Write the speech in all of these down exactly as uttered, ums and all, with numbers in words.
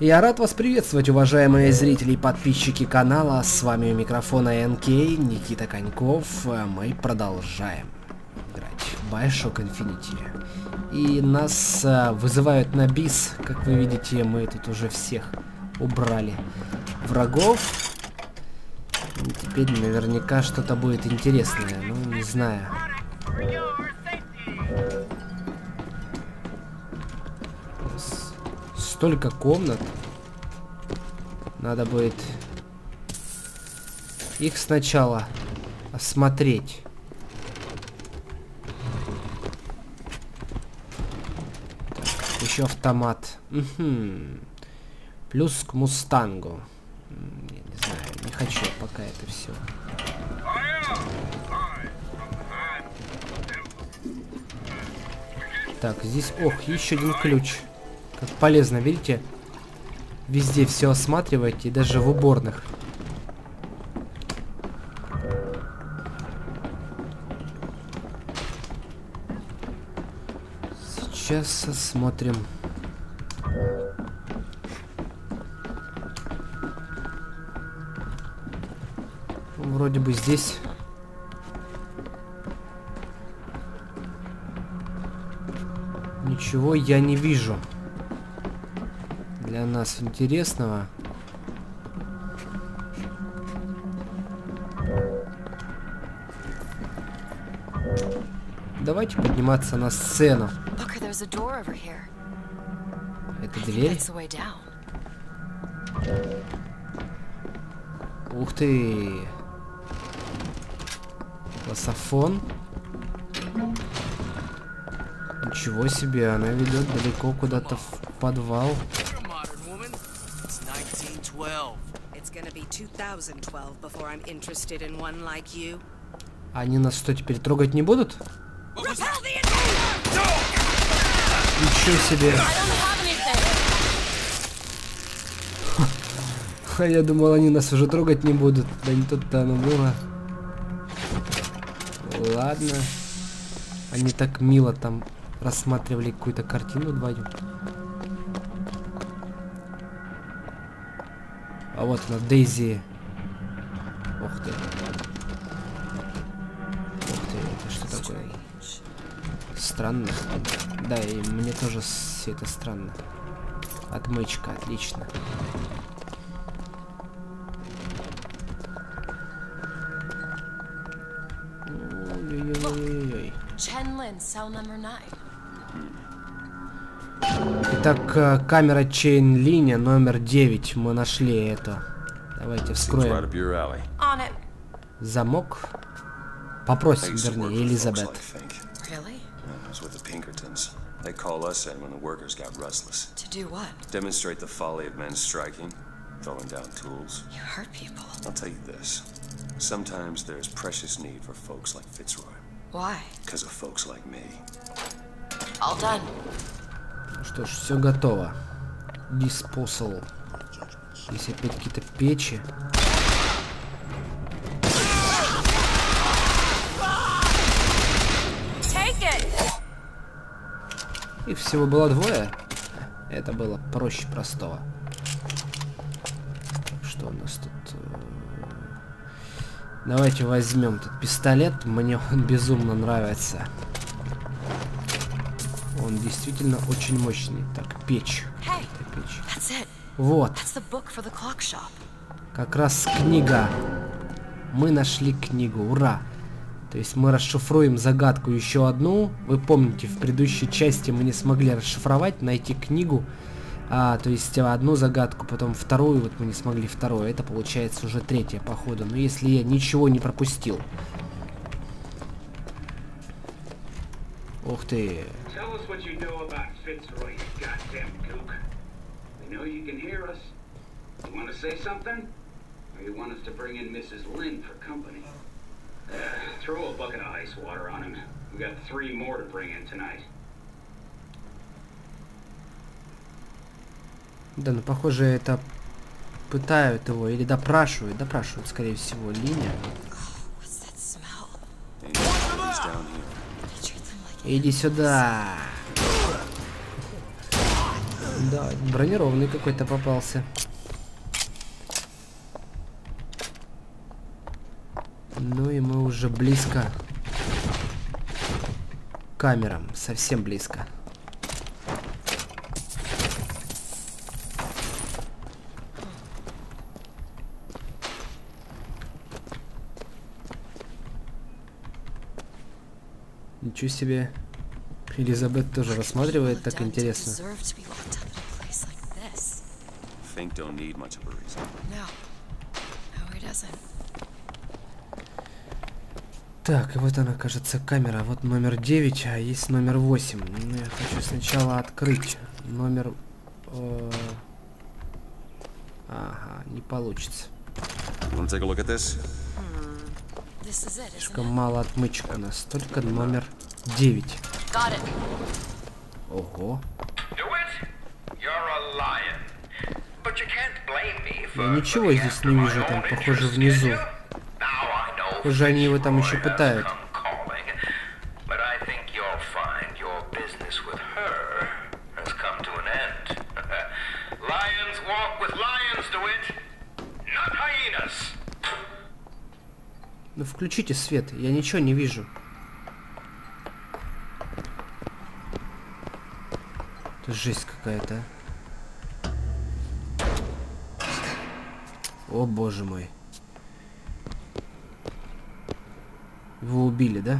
Я рад вас приветствовать, уважаемые зрители и подписчики канала. С вами у микрофона эн кей, Никита Коньков. Мы продолжаем играть в Bioshock Infinite. И нас а, вызывают на бис. Как вы видите, мы тут уже всех убрали врагов. И теперь наверняка что-то будет интересное. Ну, не знаю. Столько комнат. Надо будет их сначала осмотреть. Так, еще автомат. Угу. Плюс к мустангу. Я не знаю, не хочу пока это все. Так, здесь, ох, еще один ключ. Как полезно, видите? Везде все осматриваете, и даже в уборных. Сейчас осмотрим. Вроде бы здесь... Ничего я не вижу. Для нас интересного. Давайте подниматься на сцену. Это дверь. Ух ты. Лософон. Ничего себе, она ведет далеко куда-то в подвал. Они нас что, теперь трогать не будут? Ничего себе. А я думал, они нас уже трогать не будут. Да не тут-то оно было. Ладно. Они так мило там рассматривали какую-то картину вдвоем. А вот она, Дейзи. Ух ты. Ух ты, это что такое? Странно. Да, и мне тоже все это странно. Отмычка, отлично. Ой-ой-ой-ой. Итак, камера Чейн-линия номер девять. Мы нашли это. Давайте вскроем. Замок. Попросим, вернее, Элизабет. They call us in when the workers got restless. To do what? Demonstrate the folly of men striking, throwing down tools. You hurt people. I'll tell you this. Sometimes there's precious need for folks like Fitzroy. Why? Because of folks like me. All done. Что ж, все готово. Disposal. Здесь опять какие-то печи. Их всего было двое. Это было проще простого. Что у нас тут? Давайте возьмем этот пистолет. Мне он безумно нравится. Он действительно очень мощный. Так, печь. Это печь. Вот. Как раз книга. Мы нашли книгу. Ура! То есть мы расшифруем загадку еще одну. Вы помните, в предыдущей части мы не смогли расшифровать, найти книгу. А, то есть одну загадку, потом вторую, вот мы не смогли вторую. Это получается уже третья, походу. Но если я ничего не пропустил. Ух ты. Uh, throw a bucket of ice water on him. We got three more to bring in tonight. Да, ну похоже, это пытают его или допрашивают, допрашивают, скорее всего, Линя. Иди сюда. Да, бронированный какой-то попался. Ну и мы уже близко к камерам, совсем близко. Ничего себе. Элизабет тоже рассматривает, так интересно. Так, и вот она, кажется, камера. Вот номер девять, а есть номер восемь. Ну, я хочу сначала открыть номер... Э... Ага, не получится. Слишком мало отмычек у нас. Только номер девять. Ого. Я ничего здесь не вижу, там, похоже, внизу. Похоже, они его там еще пытают. Ну включите свет, я ничего не вижу. Это жесть какая-то. О боже мой. Его убили, да?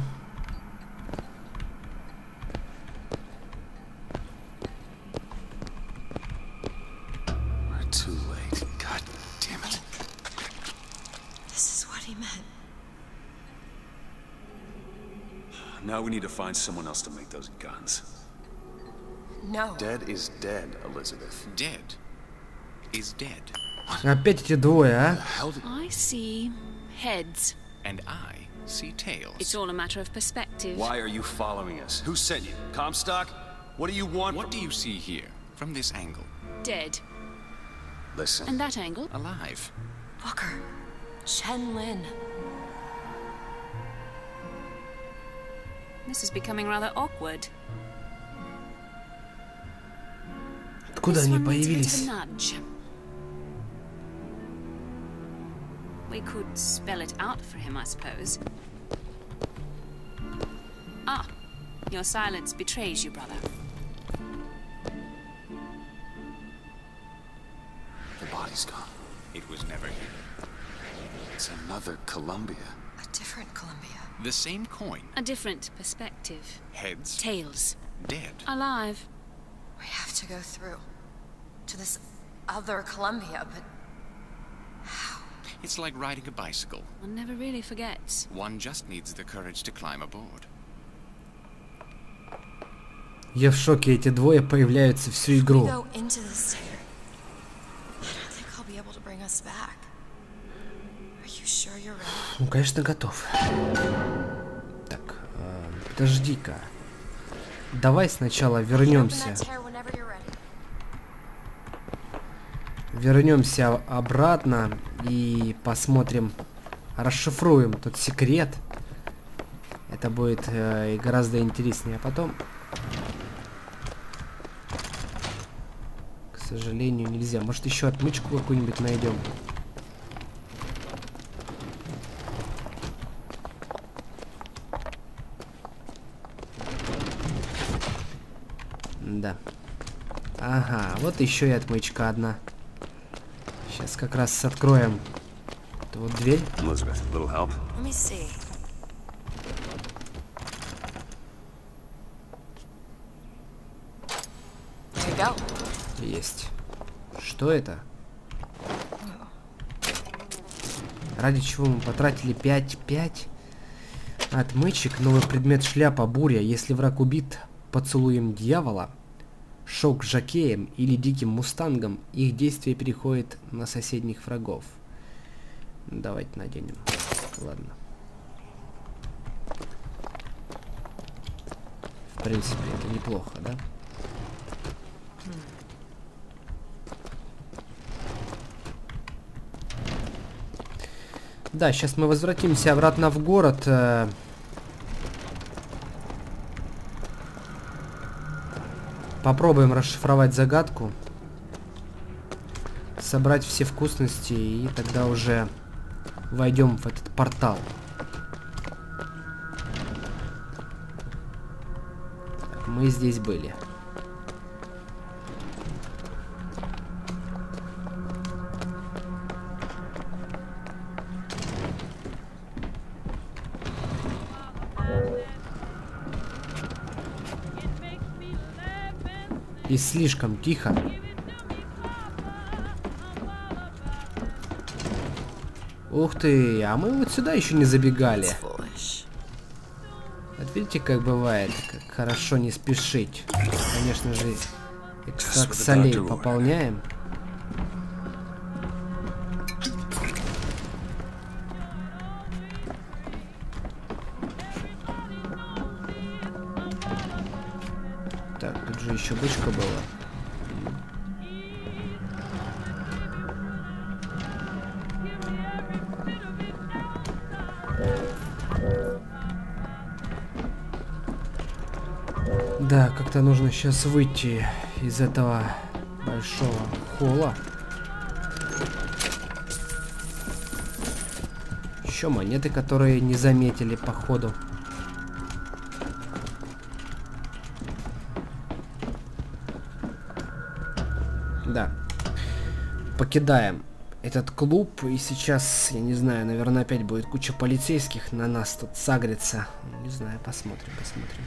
Now we need to find someone else to make those guns. No. Dead is dead, Elizabeth. Dead is dead. Опять эти двое, а? I see heads. And I see tails. It's all a matter of perspective. Why are you following us? Who sent you? Comstock? What do you want? What do you see here, from this angle? Dead. Listen. And that angle? Alive. Booker. Chen Lin. This is becoming rather awkward. Откуда они появились? We could spell it out for him, I suppose. Ah, your silence betrays you, brother. The body's gone. It was never here. It's another Columbia. A different Columbia. The same coin. A different perspective. Heads. Tails. Dead. Alive. We have to go through to this other Columbia, but how? It's like riding a bicycle. One never really forgets. One just needs the courage to climb aboard. Я в шоке, эти двое появляются всю игру. Ну, конечно, готов. Так, э, подожди-ка. Давай сначала вернемся. Вернемся обратно и посмотрим, расшифруем тот секрет. Это будет э, гораздо интереснее. А потом, к сожалению, нельзя. Может, еще отмычку какую-нибудь найдем. Да. Ага, вот еще и отмычка одна. Сейчас как раз откроем эту вот дверь. Elizabeth, a little help? Let me see. There you go. Есть. Что это? Ради чего мы потратили пять пять отмычек? Новый предмет шляпа буря. Если враг убит поцелуем дьявола, шок жокеем или диким мустангом, их действие переходит на соседних врагов. Давайте наденем. Ладно. В принципе, это неплохо, да? Да, сейчас мы возвратимся обратно в город. Попробуем расшифровать загадку. Собрать все вкусности, и тогда уже войдем в этот портал. Так, мы здесь были. И слишком тихо. Ух ты, а мы вот сюда еще не забегали. Вот видите, как бывает, как хорошо не спешить. Конечно же, экстракт солей пополняем. Так, тут же еще бычка была. Да, как-то нужно сейчас выйти из этого большого холла. Еще монеты, которые не заметили по ходу. Да. Покидаем этот клуб. И сейчас, я не знаю, наверное, опять будет куча полицейских на нас тут сагрится. Не знаю, посмотрим, посмотрим.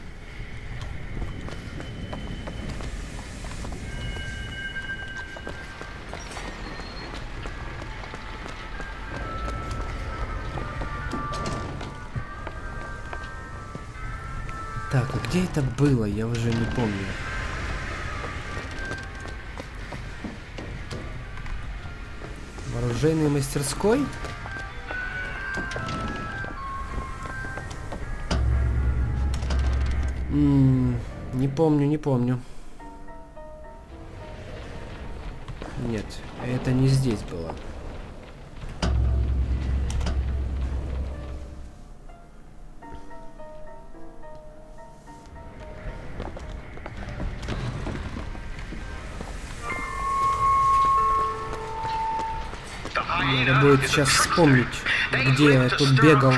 Так, а где это было? Я уже не помню. В оружейной мастерской? М-м, не помню, не помню. Нет, это не здесь было. Надо будет сейчас вспомнить, где я тут бегал.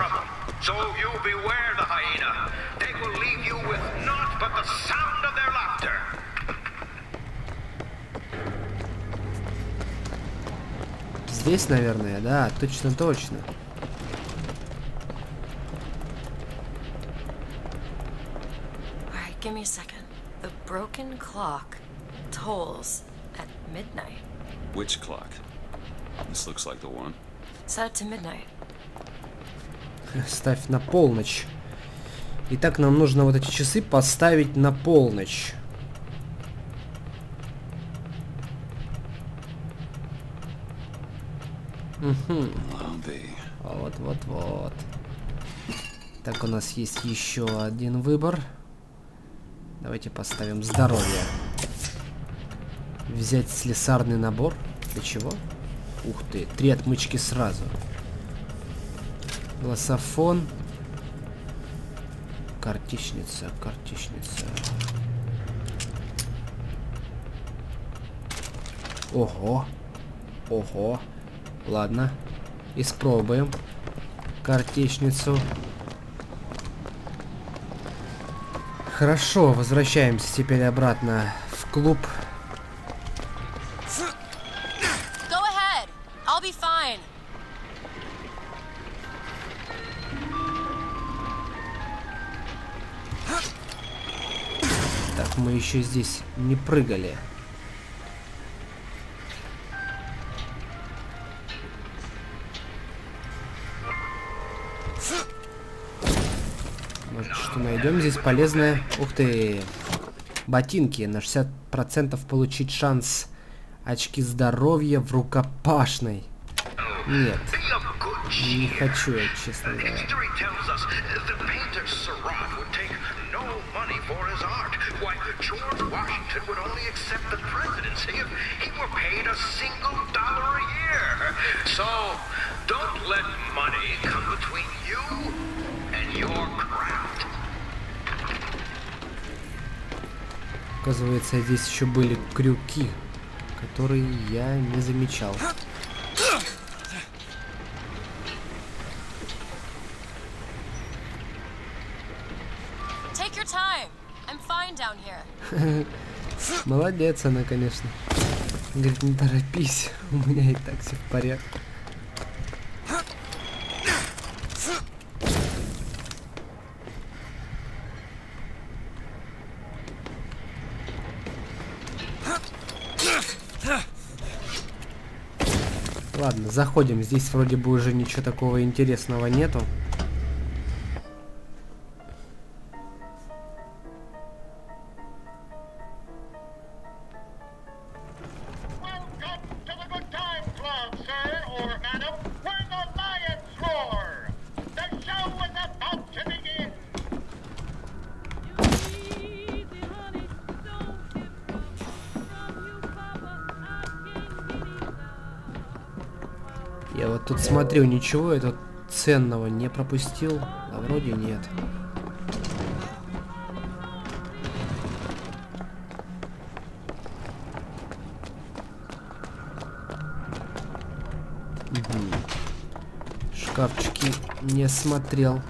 Здесь, наверное, да, точно, точно. Alright, give me a second. The broken clock tolls at midnight. Which clock? This looks like the one. Set it to midnight. Ставь на полночь. Итак, нам нужно вот эти часы поставить на полночь. Угу. Вот, вот, вот. Так, у нас есть еще один выбор. Давайте поставим здоровье. Взять слесарный набор. Для чего? Ух ты, три отмычки сразу. Глассофон. Картечница, картечница. Ого. Ого. Ладно. Испробуем. Картечницу. Хорошо, возвращаемся теперь обратно в клуб. Так, мы еще здесь не прыгали. Может, что найдем здесь полезное? Ух ты! Ботинки. На шестьдесят процентов получить шанс. Очки здоровья в рукопашной. Нет. Не хочу я, честно говоря. Оказывается, здесь еще были крюки, которые я не замечал. Take your time. I'm fine down here. Молодец она, конечно. Говорит, не торопись, у меня и так все в порядке. Ладно, заходим. Здесь вроде бы уже ничего такого интересного нету. Я вот тут смотрю, ничего я тут ценного не пропустил, а вроде нет. Угу. Шкафчики не смотрел.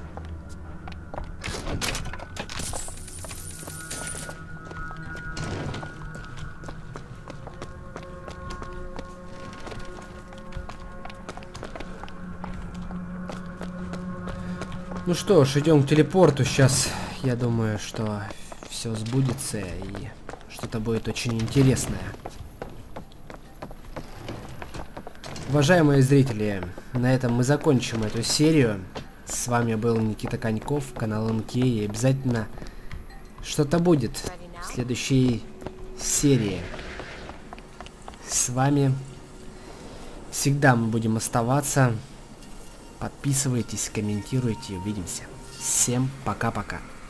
Ну что ж, идем к телепорту. Сейчас, я думаю, что все сбудется и что-то будет очень интересное. Уважаемые зрители, на этом мы закончим эту серию. С вами был Никита Коньков, канал эн кей. И обязательно что-то будет в следующей серии. С вами всегда мы будем оставаться. Подписывайтесь, комментируйте. Увидимся. Всем пока-пока.